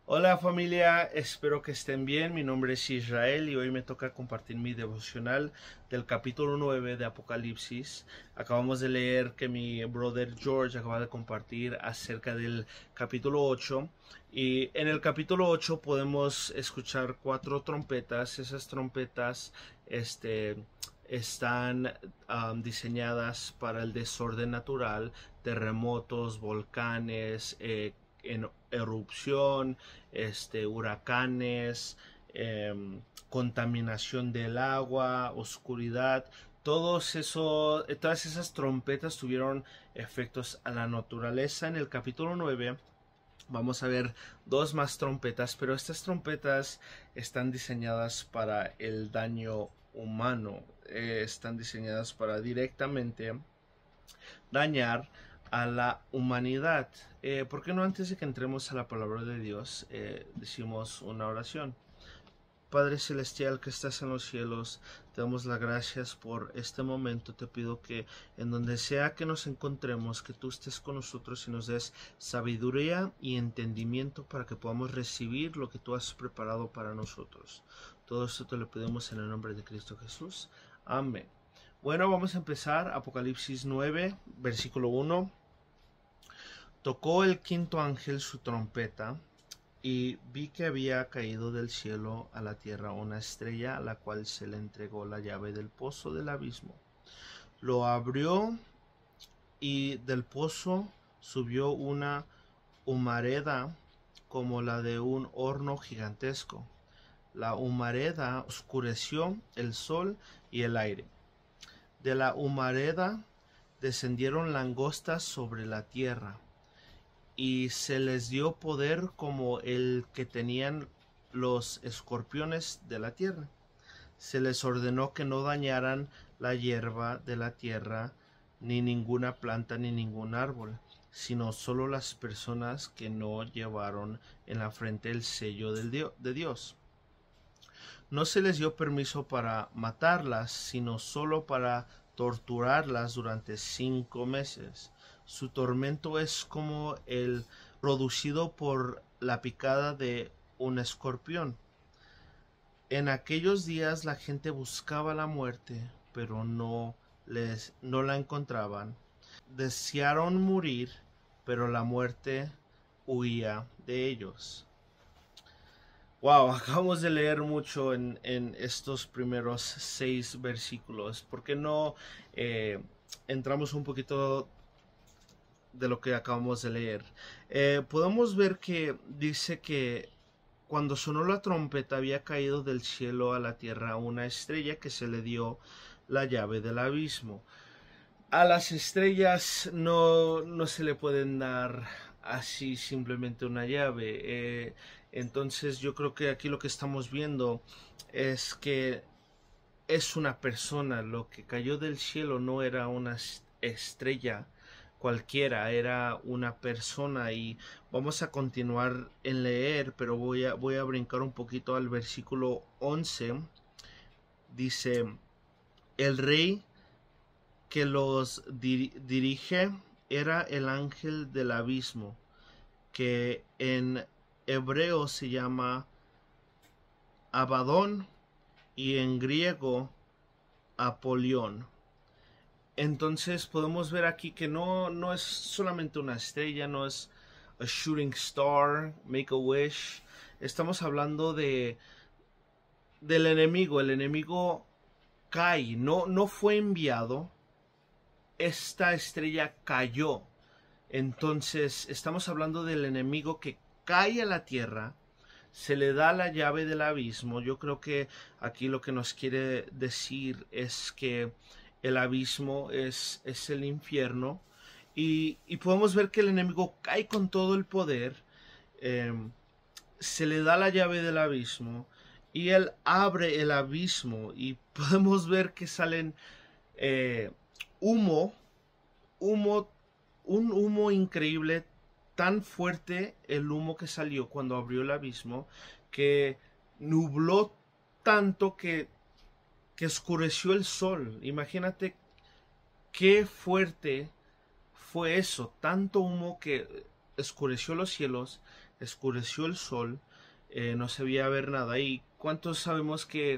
Hola familia, espero que estén bien. Mi nombre es Israel y hoy me toca compartir mi devocional del capítulo 9 de Apocalipsis. Acabamos de leer que mi brother George acaba de compartir acerca del capítulo 8 y en el capítulo 8 podemos escuchar 4 trompetas. Esas trompetas están diseñadas para el desorden natural, terremotos, volcanes, en erupción, huracanes, contaminación del agua, oscuridad. Todas esas trompetas tuvieron efectos a la naturaleza. En el capítulo 9 vamos a ver 2 más trompetas, pero estas trompetas están diseñadas para el daño humano. Están diseñadas para directamente dañar a la humanidad. ¿Por qué no antes de que entremos a la palabra de Dios decimos una oración? Padre Celestial que estás en los cielos, te damos las gracias por este momento. Te pido que en donde sea que nos encontremos, que tú estés con nosotros y nos des sabiduría y entendimiento para que podamos recibir lo que tú has preparado para nosotros. Todo esto te lo pedimos en el nombre de Cristo Jesús. Amén. Bueno, vamos a empezar. Apocalipsis 9, versículo 1. Tocó el quinto ángel su trompeta, y vi que había caído del cielo a la tierra una estrella, a la cual se le entregó la llave del pozo del abismo. Lo abrió, y del pozo subió una humareda como la de un horno gigantesco. La humareda oscureció el sol y el aire. De la humareda descendieron langostas sobre la tierra, y se les dio poder como el que tenían los escorpiones de la tierra. Se les ordenó que no dañaran la hierba de la tierra, ni ninguna planta, ni ningún árbol, sino solo las personas que no llevaron en la frente el sello de Dios. No se les dio permiso para matarlas, sino solo para torturarlas durante 5 meses. Su tormento es como el producido por la picada de un escorpión. En aquellos días la gente buscaba la muerte, pero no la encontraban. Desearon morir, pero la muerte huía de ellos. Wow, acabamos de leer mucho en estos primeros 6 versículos. ¿Por qué no entramos un poquito de lo que acabamos de leer? Podemos ver que dice que cuando sonó la trompeta había caído del cielo a la tierra una estrella que se le dio la llave del abismo. A las estrellas no se le pueden dar así simplemente una llave. Entonces yo creo que aquí lo que estamos viendo es que es una persona. Lo que cayó del cielo no era una estrella cualquiera, era una persona. Y vamos a continuar en leer, pero voy a brincar un poquito al versículo 11. Dice: el rey que los dirige era el ángel del abismo, que en hebreo se llama Abadón y en griego Apolión. Entonces podemos ver aquí que no es solamente una estrella, no es a shooting star, make a wish. Estamos hablando del enemigo. El enemigo cae, no fue enviado. Esta estrella cayó. Entonces estamos hablando del enemigo que cae a la tierra, se le da la llave del abismo. Yo creo que aquí lo que nos quiere decir es que el abismo es el infierno, y podemos ver que el enemigo cae con todo el poder. eh, Se le da la llave del abismo y él abre el abismo, y podemos ver que salen eh, humo, humo, un humo increíble, tan fuerte el humo que salió cuando abrió el abismo, que nubló tanto que oscureció el sol. Imagínate qué fuerte fue eso, tanto humo que oscureció los cielos, escureció el sol, no se veía ver nada. ¿Y cuántos sabemos que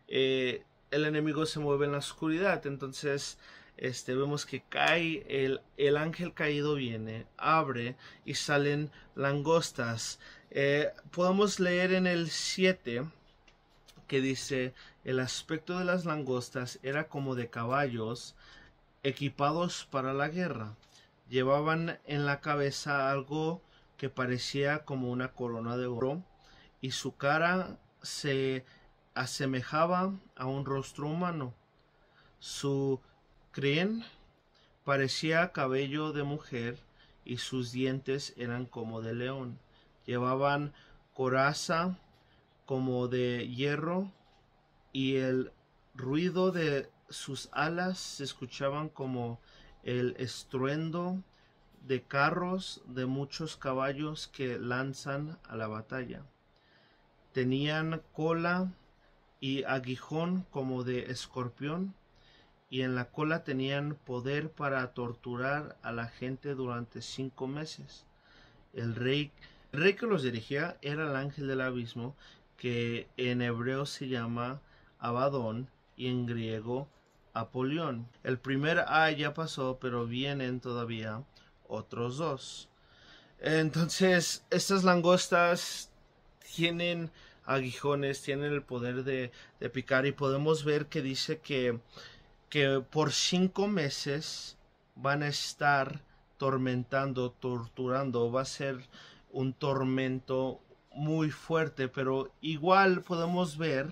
el enemigo se mueve en la oscuridad? Entonces vemos que cae el ángel caído, viene, abre y salen langostas. Podemos leer en el 7 que dice: el aspecto de las langostas era como de caballos equipados para la guerra. Llevaban en la cabeza algo que parecía como una corona de oro, y su cara se asemejaba a un rostro humano. Su crin parecía cabello de mujer, y sus dientes eran como de león. Llevaban coraza como de hierro, y el ruido de sus alas se escuchaban como el estruendo de carros de muchos caballos que lanzan a la batalla. Tenían cola y aguijón como de escorpión, y en la cola tenían poder para torturar a la gente durante 5 meses. El rey que los dirigía era el ángel del abismo, que en hebreo se llama Abadón y en griego Apolión. El primer A ya pasó, pero vienen todavía otros 2. Entonces, estas langostas tienen aguijones, tienen el poder de picar, y podemos ver que dice que por 5 meses van a estar tormentando, torturando. Va a ser un tormento muy fuerte, pero igual podemos ver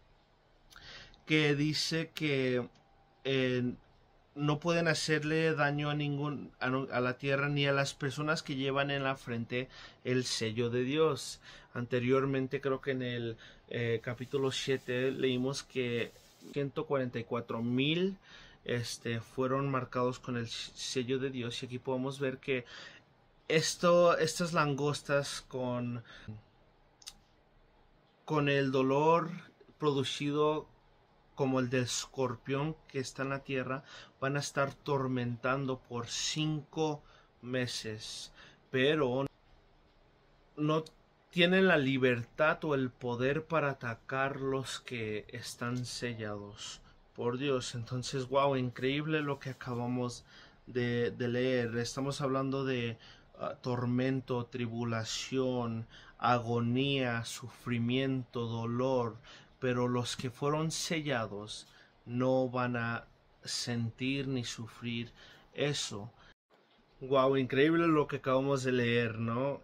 que dice que no pueden hacerle daño a la tierra ni a las personas que llevan en la frente el sello de Dios. Anteriormente, creo que en el capítulo 7 leímos que 144,000 fueron marcados con el sello de Dios, y aquí podemos ver que estas langostas con el dolor producido como el del escorpión que está en la tierra, van a estar tormentando por 5 meses, pero no tienen la libertad o el poder para atacar los que están sellados por Dios. Entonces, wow, increíble lo que acabamos de leer. Estamos hablando de tormento, tribulación, agonía, sufrimiento, dolor, pero los que fueron sellados no van a sentir ni sufrir eso. Wow, increíble lo que acabamos de leer, ¿no?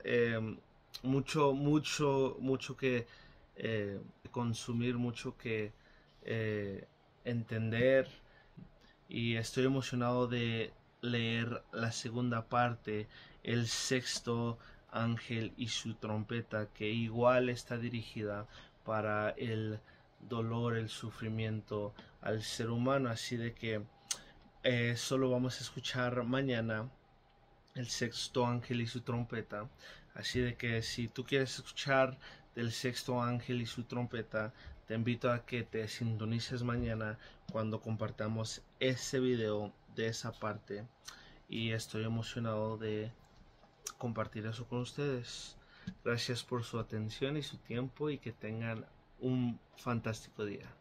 Mucho que consumir, mucho que entender, y estoy emocionado de leer la segunda parte, el sexto ángel y su trompeta, que igual está dirigida para el dolor, el sufrimiento al ser humano. Así de que solo vamos a escuchar mañana el sexto ángel y su trompeta. Así de que si tú quieres escuchar del sexto ángel y su trompeta, te invito a que te sintonices mañana cuando compartamos ese video de esa parte, y estoy emocionado de compartir eso con ustedes. Gracias por su atención y su tiempo, y que tengan un fantástico día.